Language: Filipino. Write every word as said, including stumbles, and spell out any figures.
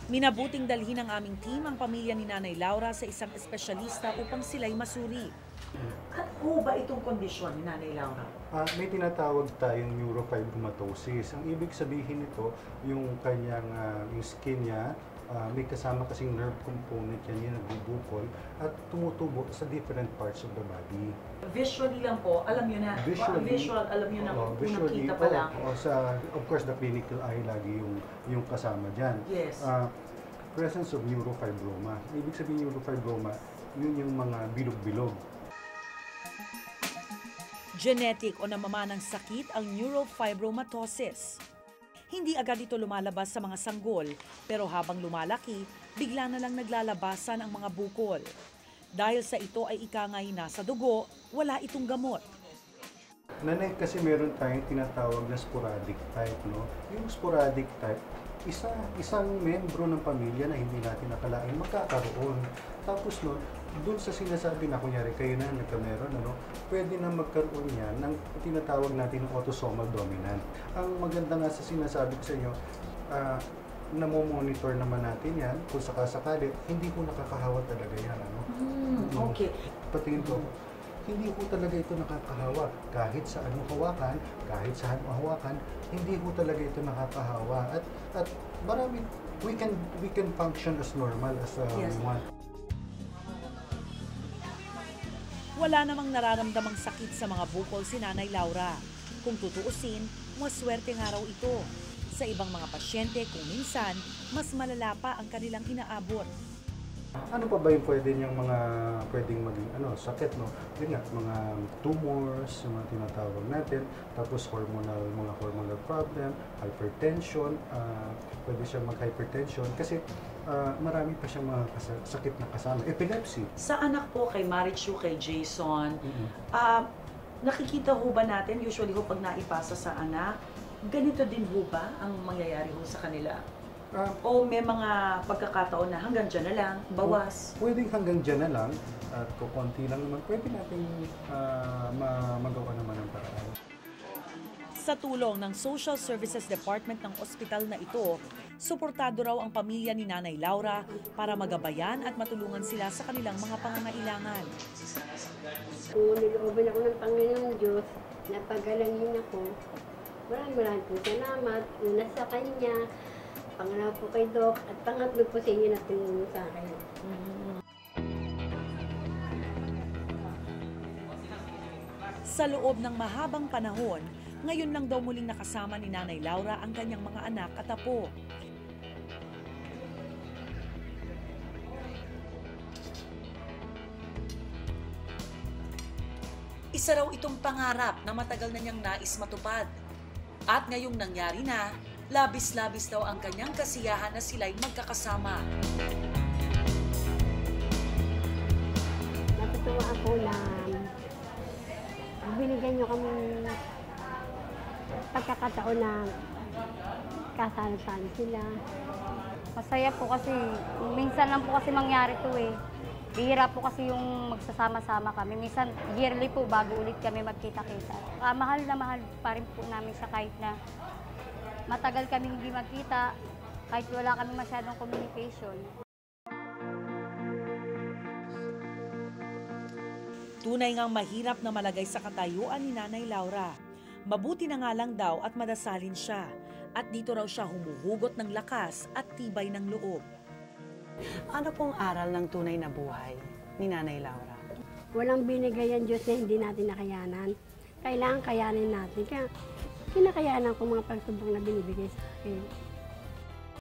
Minabuting dalhin ng aming team ang pamilya ni Nanay Laura sa isang espesyalista upang sila'y masuri. At ho ba itong kondisyon ni Nanay Laura? Uh, may tinatawag tayong neurofibromatosis. Ang ibig sabihin nito, yung kanyang uh, yung skin niya, uh, may kasama kasing nerve component yan, yung nagbubukol at tumutubo sa different parts of the body. Visually lang po, alam nyo na, Visually, visual, alam nyo na, oh, kung visually, nakita pa lang. Oh, oh, sa, of course, the clinical eye lagi yung, yung kasama dyan. Yes. Uh, presence of neurofibroma. Ibig sabihin neurofibroma, yun yung mga bilog-bilog. Genetic o namamanang sakit ang neurofibromatosis. Hindi agad ito lumalabas sa mga sanggol, pero habang lumalaki, bigla na lang naglalabasan ang mga bukol. Dahil sa ito ay ikangay nasa dugo, wala itong gamot. Nanay, kasi meron tayong tinatawag na sporadic type, no? Yung sporadic type, isa, isang membro ng pamilya na hindi natin nakalain magkakaroon. Tapos no, dun sa sinasabi na kunyari kayo na nagkameron, ano, pwede na magkaroon yan ng tinatawag natin ng autosomal dominant. Ang maganda nga sa sinasabi ko sa inyo, uh, namomonitor naman natin yan kung sakasakali, hindi po nakakahawa talaga yan. Ano? Mm, okay. Patingin ko, hindi po talaga ito nakakahawa. Kahit sa anong hawakan, kahit sa anong hawakan, hindi po talaga ito nakakahawa. At at marami, we can we can function as normal as uh, yes. we want. Wala namang nararamdamang sakit sa mga bukol si Nanay Laura. Kung tutuusin, maswerte nga raw ito. Sa ibang mga pasyente, kung minsan, mas malala pa ang kanilang inaabot. Ano pa ba yung pwede niyang mga pwedeng maging ano, sakit, no? Yun nga, mga tumors, yung mga tinatawag natin, tapos hormonal, mga hormonal problem, hypertension, uh, pwede siyang mag-hypertension kasi uh, marami pa siyang mga sakit na kasama. Epilepsy. Sa anak po, kay Marichu, kay Jason, mm-hmm. uh, nakikita ho ba natin, usually ho pag naipasa sa anak, ganito din ho ba ang mangyayari ho sa kanila? Uh, o may mga pagkakataon na hanggang dyan na lang, bawas? Pwedeng hanggang dyan na lang, at kung konti lang naman, pwede natin uh, magawa naman ng paraan. Sa tulong ng Social Services Department ng ospital na ito, suportado raw ang pamilya ni Nanay Laura para magabayan at matulungan sila sa kanilang mga pangangailangan. Kung nilooban ako ng Panginoon Diyos, napagalangin ako. Maraming maraming po salamat. Una sa Kanya, pangalawa po kay Doc, at pangatlo po sa inyo na tumulong sa akin. Sa loob ng mahabang panahon, ngayon lang daw muling nakasama ni Nanay Laura ang kanyang mga anak at apo. Isa raw itong pangarap na matagal na niyang nais matupad. At ngayong nangyari na, labis-labis daw ang kanyang kasiyahan na sila'y magkakasama. Natutuwa ako na binigyan niyo kami pagkakataon na kasal-sal sila. Masaya po kasi, minsan lang po kasi mangyari to eh. Bihira po kasi yung magsasama-sama kami. Minsan, yearly po bago ulit kami magkita-kita. Uh, mahal na mahal pa rin po namin siya kahit na matagal kami hindi magkita, kahit wala kami masyadong communication. Tunay ngang mahirap na malagay sa katayuan ni Nanay Laura. Mabuti na nga lang daw at madasalin siya. At dito raw siya humuhugot ng lakas at tibay ng loob. Ano pong aral ng tunay na buhay ni Nanay Laura? Walang binigay ang Diyos na hindi natin nakayanan. Kailangan kayanin natin. Kaya kinakayanan ko mga pagsubok na binibigay sa akin.